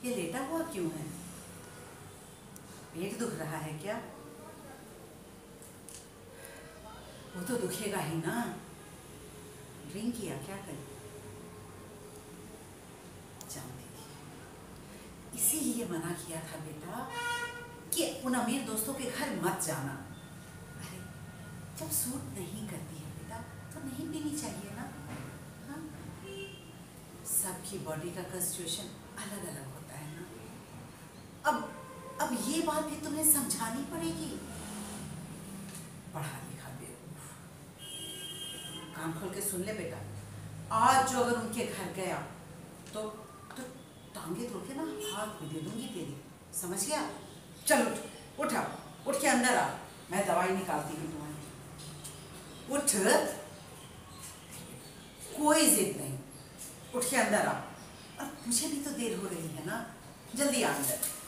ये लेटा हुआ क्यों है? पेट दुख रहा है क्या? वो तो दुखेगा ही ना। ड्रिंक किया क्या करे? जान दीजिए, इसीलिए मना किया था बेटा कि उन अमीर दोस्तों के घर मत जाना। अरे जब सूट नहीं करती है बेटा तो नहीं पीनी चाहिए ना। हाँ, सबकी बॉडी का कंस्टिट्यूशन अलग अलग होता है ना। अब ये बात भी तुम्हें समझानी पड़ेगी। पढ़ा लिखा बेवकूफ, कान खोल के सुन ले बेटा, आज जो अगर उनके घर गया तो टांगे तोड़ के ना हाथ में दे दूंगी तेरी, समझ गया? चल उठा, उठ के अंदर आ, मैं दवाई निकालती हूँ तुम्हारी। उठ, कोई जिद नहीं, उठ के अंदर आ। और मुझे भी तो देर हो रही है ना, जल्दी आ अंदर।